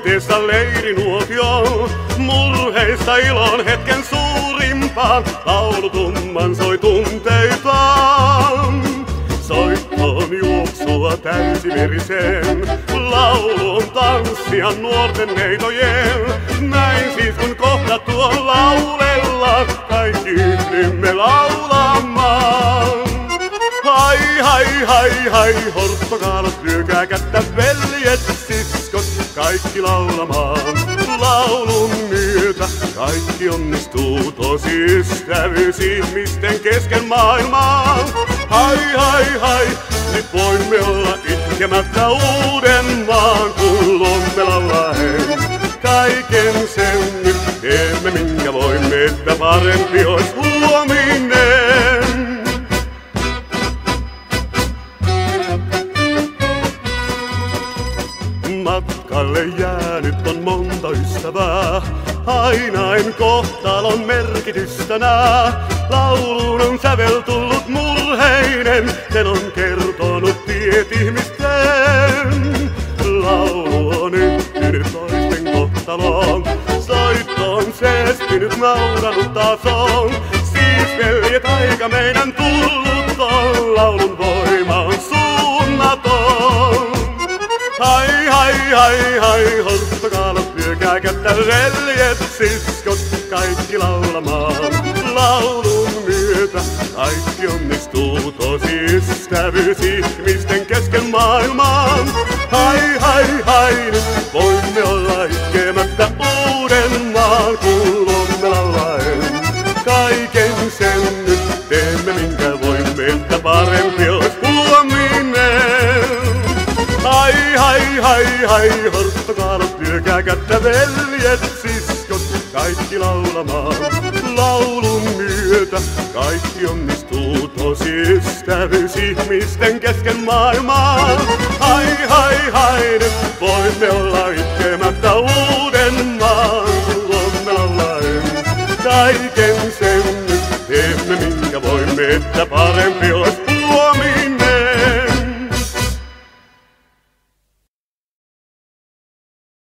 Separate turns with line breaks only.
muisteessa leirinuotio, murheista ilon hetken suurimpaan, laulutumman soi tunteitaan. Soittoon juoksua täysiveriseen, laulu on tanssia nuorten neitojen. Näin siis kun kohdattua laulellaan, kaikki yhdymme laulamaan. Hai, hai, hai, hai, horttokaalat, lyökää kättä, veljet, siskot, kaikki laulamaan. Laulun myötä kaikki onnistuu, tosi ystävyys ihmisten kesken maailmaa. Hai, hai, hai, nyt voimme olla itkemättä uuden maan, kun luomme laulaen. Kaiken sen nyt teemme, minkä voimme, että parempi ois huominen. Matkalle jäänyt on monta ystävää, aina en kohtalon merkitystä nää. Lauluun on sävel tullut murheinen, sen on kertonut tiet ihmisten. Laulu on yhtynyt toisten kohtaloon, soitto on seestynyt, nauranut taas on. Siis veljet, aika meidän tullut on, laulun voima on suunnaton. Hai, hai, hai, hai, horttokaalat, lyökää kättä, veljet, siskot, kaikki laulamaan. Laulun myötä kaikki onnistuu, tosi ystävyys ihmisten kesken maailmaan. Hai, hai, hai, nyt voimme olla itkemättä uuden maan, kun luomme laulaen. Kaiken sen nyt teemme, minkä voimme, että parempi ois huominen. Hai, hai, hai, hai, horttokaalat, lyökää kättä, veljet, siskot, kaikki laulamaan. Laulun myötä kaikki onnistuu, tosi ystävyys ihmisten kesken maailmaan. Hai, hai, hai, nyt voimme olla itkemättä uuden maan, kun luomme laulaen. Kaiken sen nyt teemme, minkä voimme, että parempi on